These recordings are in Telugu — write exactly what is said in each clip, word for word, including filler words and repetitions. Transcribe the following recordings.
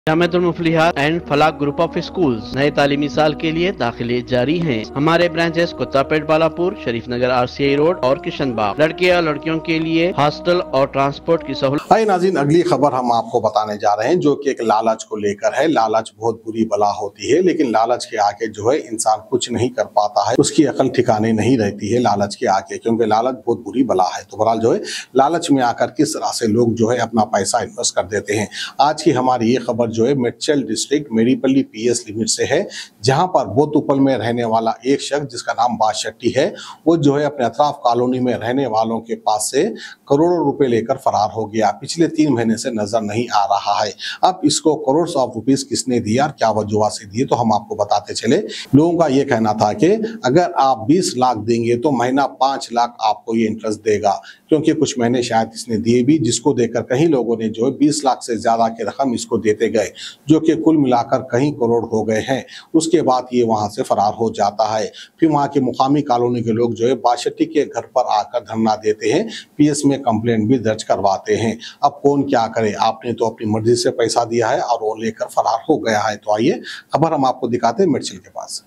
जामिअतुल Muflihat and Falah group of schools नए तालीमी साल के लिए दाखिले जारी हैं। हमारे branches Kothapet, Balapur, Sharif Nagar, RCI road और किशन बाग। लड़के और लड़कियों के लिए हॉस्टल और ट्रांसपोर्ट की सहूलत। हाय नाज़रीन, अगली खबर हम आपको बताने जा रहे हैं जो कि एक लालच को लेकर है। लालच बहुत बुरी बला होती है, लेकिन लालच के आगे जो है इंसान कुछ नहीं कर पाता है, उसकी अकल ठिकाने नहीं रहती है लालच के आगे, क्योंकि लालच बहुत बुरी बला है। तो बहरहाल जो है लालच में आकर किस तरह से लोग जो है अपना पैसा इन्वेस्ट कर देते हैं। आज की हमारी ये खबर जो है Medchal district Medipally PS limit से है, जहां पर बोतुपल में रहने वाला एक शख्स जिसका नाम बादशट्टी है, वो जो है अपने अतराफ कॉलोनी में रहने वालों के पास से करोड़ों रुपए लेकर फरार हो गया। पिछले तीन महीने से नजर नहीं आ रहा है। अब इसको करोड़ ऑफ रुपीस किसने दिया और क्या वजह से दिए, तो हम आपको बताते चले। लोगों का ये कहना था कि अगर आप बीस लाख देंगे तो महीना पांच लाख आपको ये इंटरेस्ट देगा, क्योंकि कुछ महीने शायद इसने दिए भी, जिसको देकर कहीं लोगों ने जो है बीस लाख से ज्यादा की रकम इसको देते गए, जो कि कुल मिलाकर कहीं करोड़ हो गए हैं। उसके बाद ये वहां से फरार हो जाता है। फिर वहां के मुकामी कॉलोनी के लोग जो है बादशट्टी के घर पर आकर धरना देते हैं, पीएस में कंप्लेंट भी दर्ज करवाते हैं। अब कौन क्या करे, आपने तो अपनी मर्जी से पैसा दिया है और वो लेकर फरार हो गया है। तो आइए खबर हम आपको दिखाते हैं मेडचल के पास।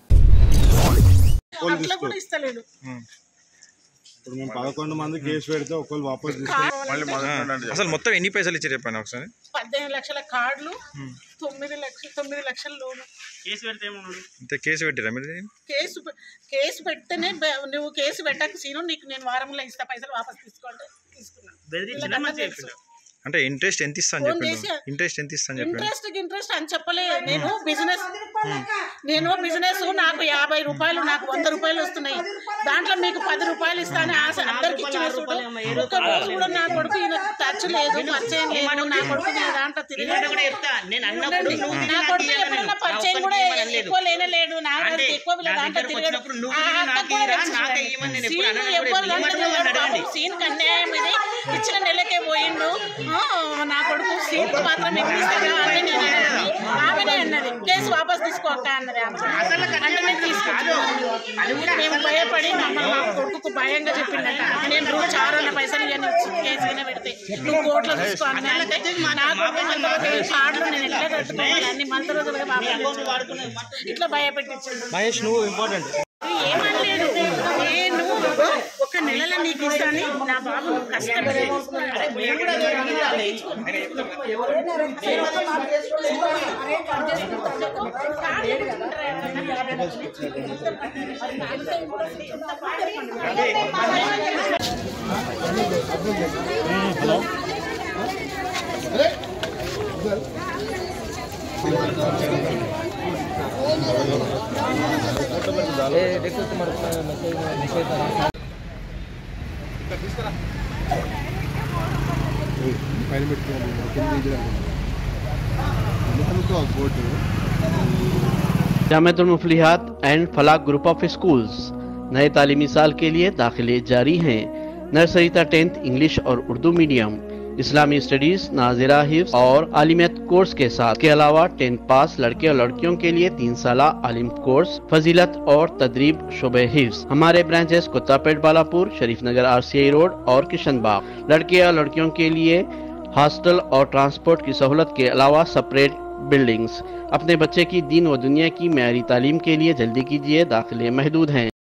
ఇప్పుడు మేము పదకొండు మంది కేసు పెడితే ఒకళ్ళు వాపస్ అసలు మొత్తం ఎన్ని పైసలు ఇచ్చారు చెప్పండి ఒకసారి. పద్దెనిమిది లక్షల కార్డులు, తొమ్మిది లక్షలు తొమ్మిది లక్షల లోను. కేసు పెడితే ఇంత కేసు పెట్టారా మీరు? కేసు కేసు పెడితేనే నువ్వు కేసు పెట్టక సీను నీకు నేను వారంలో ఇస్తా పైసలు వాపస్ తీసుకోండి తీసుకున్నాను. అంటే ఇంట్రెస్ట్ ఎంత ఇస్తా అని చెప్పండి. ఇంట్రెస్ట్ ఎంత ఇస్తా అని చెప్పండి. ఇంట్రెస్ట్ ఇంట్రెస్ట్ అని చెప్పలే. నేను బిజినెస్ నేను బిజినెస్ నాకు యాభై రూపాయలు నాకు వంద రూపాయలు వస్తున్నాయి. దాంట్లో మీకు పది రూపాయలు ఇస్తాను ఆశ అందరికి ఇచ్చిన ఒక్క రోజు కూడా నా కొడుకు టచ్ లేదు, పరిచయం లేదు. నా కొడుకు దాంట్లో తిరిగి నా కొడుకు ఎప్పుడన్నా పరిచయం కూడా ఎక్కువ లేనలేడు. నా ఎక్కువ దాంట్లో తిరిగాడు. సీన్ కన్యాయం ఇది ఇచ్చిన నెలకే పోయిండు. నా కొడుకు సీట్ మాత్రం ఎక్కిస్తారా అని నేను ఆమెనే అన్నది. కేసు వాపస్ తీసుకోక అన్నది. అంటే తీసుకొచ్చి మేము భయపడి మమ్మల్ని మా కొడుకు భయంగా చెప్పిండట. నేను రోజు చారన్న పైసలు ఇవన్నీ కేసు అయినా పెడితే నువ్వు కోర్టులో తీసుకో అన్నట్టే నా కొడుకు కార్డులు నేను ఎట్లా కట్టుకోవాలి అన్ని మంత్ రోజులుగా బాబు ఇట్లా భయపెట్టించాడు. మహేష్ నువ్వు ఇంపార్టెంట్ ఏమనలేదు. నేను ఒక నెలలో నీకు ఇస్తాను నా బాబు కష్టపడి హలో పైన Jamiatul Muflihat and Falah group of schools नए तालीमी साल के लिए दाखिले जारी हैं। नर्सरी तक टेंथ इंग्लिश और उर्दू मीडियम, इस्लामी स्टडीज, नाजिरा हिफ्ज और आलिमियत कोर्स के साथ के अलावा टेंथ पास लड़के और लड़कियों के लिए तीन साल आलिम कोर्स, फजीलत और तदरीब शुबे हिफ्ज। हमारे branches Kothapet, Balapur, Sharif Nagar, RCI road और किशन बाग। लड़के और लड़कियों के लिए हॉस्टल और ट्रांसपोर्ट की सहूलत के अलावा सेपरेट बिल्डिंग्स। अपने बच्चे की दीन व दुनिया की मेयारी तालीम के लिए जल्दी कीजिए, दाखिले महदूद हैं।